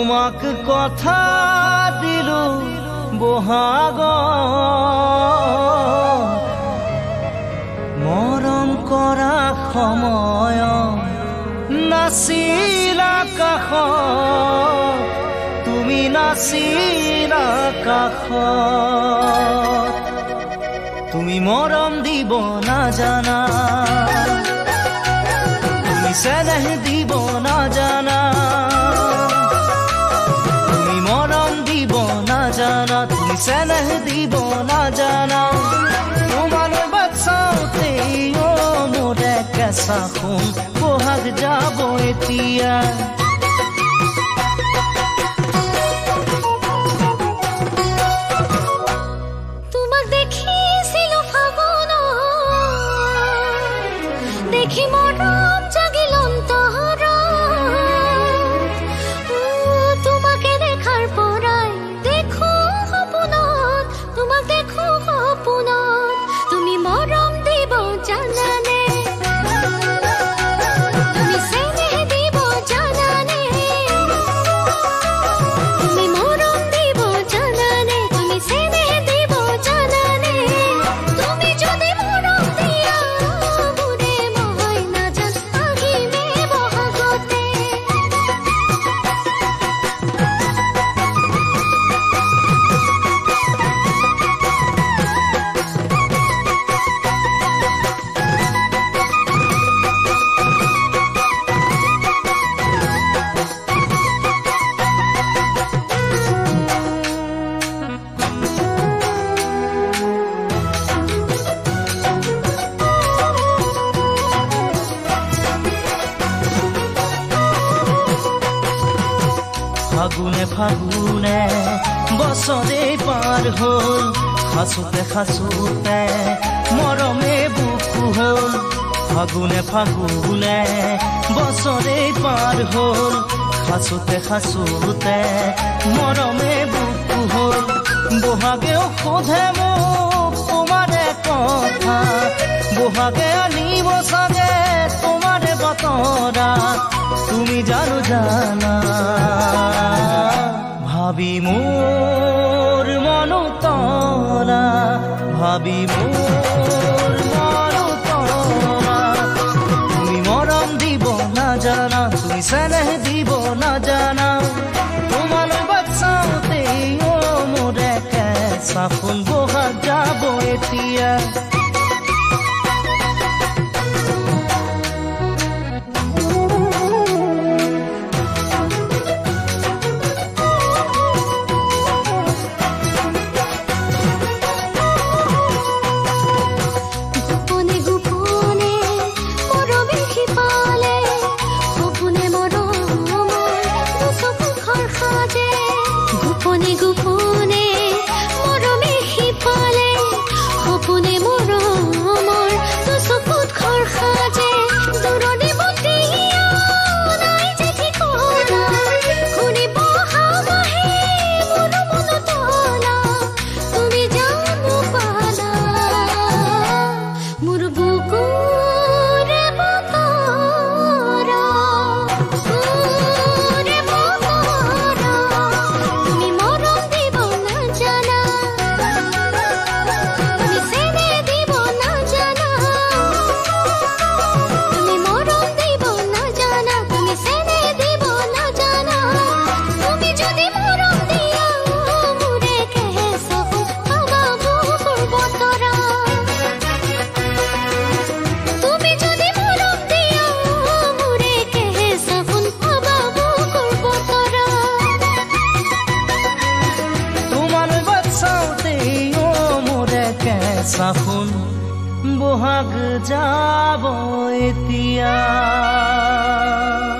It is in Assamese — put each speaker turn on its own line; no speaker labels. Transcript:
তোমাক কথা দিলো বহাগ মৰম কৰা সময় নাছিলা কাষত তুমি নাছিলা কাষত তুমি মৰম দিব নাজানা তুমি চেনেহ দিব নাজানা তুমি মৰম দিব নাজানা তুমি চেনেহ দিব নাজানা তোমালৈ বাচাওতে মোৰে কেঁচা সোণ বহাগ যাব এতিয়া
দেখি মৰম জাগিল অন্তৰত তোমাকে দেখাৰ পৰাই দেখো সপোনত তোমাক দেখো সপোনত তুমি মৰম দিব জানানে তুমি চেনেহ দিব জানানে তুমি মৰম দিব জানানে তুমি চেনেহ দিব জানানে তুমি যদি মৰম দিয়া
ফাগুনে ফাগুনে বছৰে পাৰ হ'ল খাচোতে খাচোতে মৰমে বুকু হ'ল ফাগুনে ফাগুনে বছৰে পাৰ হ'ল খাচোতে খাচোতে মৰমে বুকু হ'ল বহাগেও সোধে মোক তোমাৰে কথা বহাগে আনিব চাগে তোমাৰে বতৰা তুমি জানো জানা ভাবি মোৰ মনো তৰা ভাবি মোৰ মনো তৰা তুমি মৰম দিব নাজানা তুমি চেনেহ দিব নাজানা তোমালৈ বাচাওতে মোৰে কেঁচা সোণ বহাগ যাব এতিয়া সাফুন বহাগ যাব এতিয়া